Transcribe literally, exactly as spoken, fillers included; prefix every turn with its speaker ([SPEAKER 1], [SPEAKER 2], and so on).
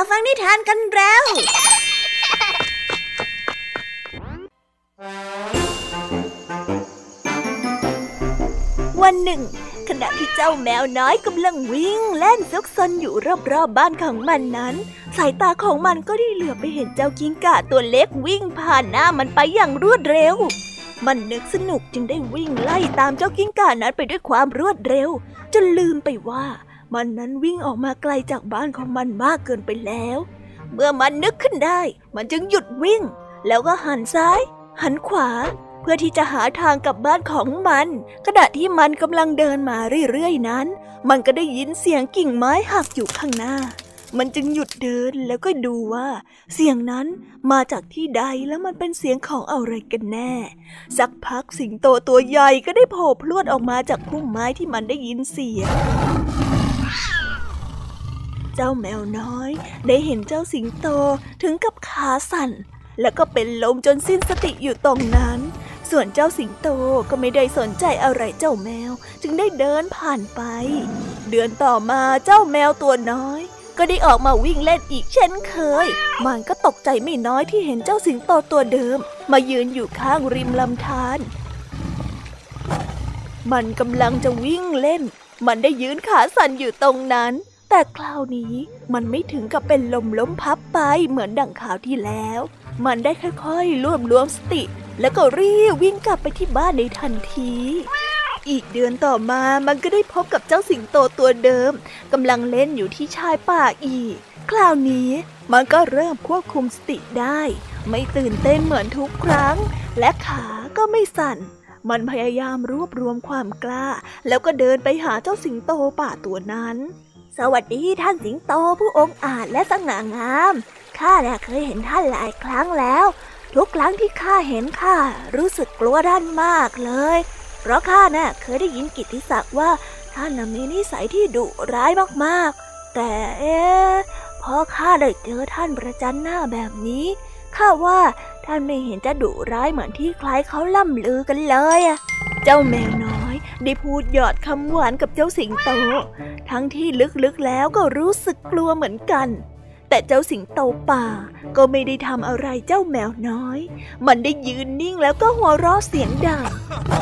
[SPEAKER 1] ฟังนิทานกันแล้ววันหนึ่งขณะที่เจ้าแมวน้อยกำลังวิ่งเล่นซุกซนอยู่รอบๆ บ, บ้านของมันนั้นสายตาของมันก็ได้เหลือบไปเห็นเจ้ากิ้งก่าตัวเล็กวิ่งผ่านหน้ามันไปอย่างรวดเร็วมันนึกสนุกจึงได้วิ่งไล่ตามเจ้ากิ้งก่านั้นไปด้วยความรวดเร็วจนลืมไปว่ามันนั้นวิ่งออกมาไกลจากบ้านของมันมากเกินไปแล้วเมื่อมันนึกขึ้นได้มันจึงหยุดวิ่งแล้วก็หันซ้ายหันขวาเพื่อที่จะหาทางกลับบ้านของมันขณะที่มันกำลังเดินมาเรื่อยๆนั้นมันก็ได้ยินเสียงกิ่งไม้หักอยู่ข้างหน้ามันจึงหยุดเดินแล้วก็ดูว่าเสียงนั้นมาจากที่ใดแล้วมันเป็นเสียงของอะไรกันแน่สักพักสิงโตตัวใหญ่ก็ได้โผล่พรวดออกมาจากพุ่มไม้ที่มันได้ยินเสียงเจ้าแมวน้อยได้เห็นเจ้าสิงโตถึงกับขาสั่นแล้วก็เป็นลมจนสิ้นสติอยู่ตรงนั้นส่วนเจ้าสิงโตก็ไม่ได้สนใจอะไรเจ้าแมวจึงได้เดินผ่านไปเดือนต่อมาเจ้าแมวตัวน้อยก็ได้ออกมาวิ่งเล่นอีกเช่นเคยมันก็ตกใจไม่น้อยที่เห็นเจ้าสิงโตตัวเดิมมายืนอยู่ข้างริมลำธารมันกำลังจะวิ่งเล่นมันได้ยืนขาสั่นอยู่ตรงนั้นแต่คราวนี้มันไม่ถึงกับเป็นลมล้มพับไปเหมือนดั่งคราวที่แล้วมันได้ค่อยๆรวบรวมสติแล้วก็รีบวิ่งกลับไปที่บ้านในทันทีอีกเดือนต่อมามันก็ได้พบกับเจ้าสิงโตตัวเดิมกำลังเล่นอยู่ที่ชายป่าอีกคราวนี้มันก็เริ่มควบคุมสติได้ไม่ตื่นเต้นเหมือนทุกครั้งและขาก็ไม่สั่นมันพยายามรวบรวมความกล้าแล้วก็เดินไปหาเจ้าสิงโตป่าตัวนั้นสวัสดีท่านสิงโตผู้องอาจและสง่างามข้าเนี่ยเคยเห็นท่านหลายครั้งแล้วทุกครั้งที่ข้าเห็นข้ารู้สึกกลัวท่านมากเลยเพราะข้าน่ะเคยได้ยินกิตติศักดิ์ว่าท่านน่ะมีนิสัยที่ดุร้ายมากๆแต่เอ๊ะพอข้าได้เจอท่านประจันหน้าแบบนี้ข้าว่าท่านไม่เห็นจะดุร้ายเหมือนที่ใครเขาล่ำลือกันเลยอะเจ้าแมวน้อยได้พูดหยอดคำหวานกับเจ้าสิงโตทั้งที่ลึกๆแล้วก็รู้สึกกลัวเหมือนกันแต่เจ้าสิงโตป่าก็ไม่ได้ทำอะไรเจ้าแมวน้อยมันได้ยืนนิ่งแล้วก็หัวเราะเสียงดัง